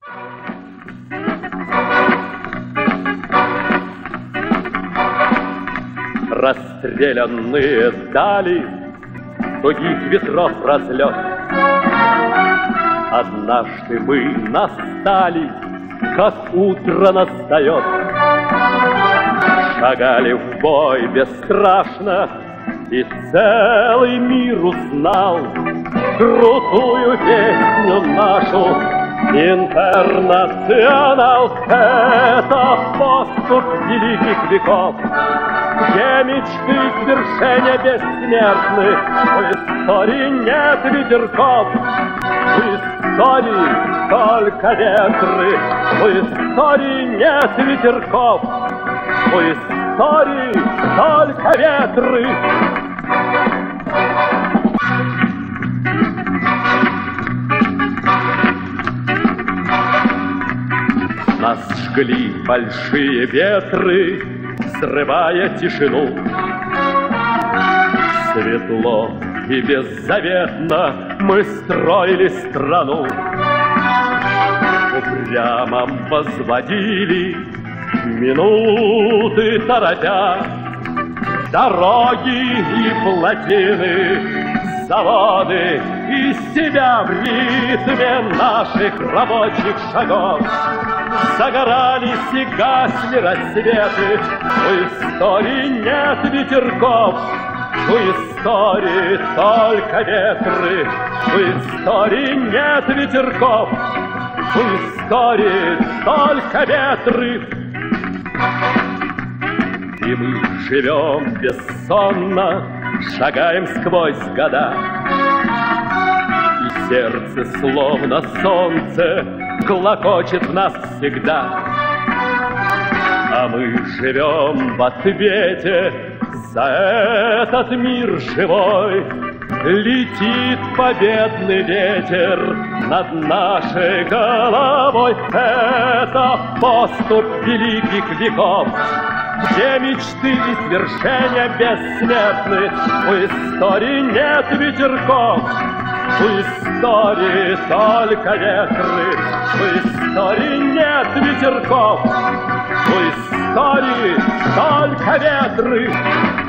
Расстрелянные дали тугих ветров разлет. Однажды мы настали, как утро настает. Шагали в бой бесстрашно, и целый мир узнал крутую песню нашу «Интернационал». Это поступ великих веков, где мечты свершения бессмертны. В истории нет ветерков, в истории только ветры. В истории нет ветерков, в истории только ветры. Нас жгли большие ветры, взрывая тишину. Светло и беззаветно мы строили страну. Упрямо возводили минуты торопя дороги и плотины, заводы и себя в ритме наших рабочих шагов. Загорались и гасли рассветы, в истории нет ветерков, в истории только ветры, в истории нет ветерков, в истории только ветры. И мы живем бессонно, шагаем сквозь года, и сердце, словно солнце, клокочет в нас всегда. А мы живем в ответе за этот мир живой. Летит победный ветер над нашей головой. Это поступ великих веков, где мечты и свершения бессмертны. В истории нет ветерков, в истории только ветры. В истории нет ветерков, в истории только ветры.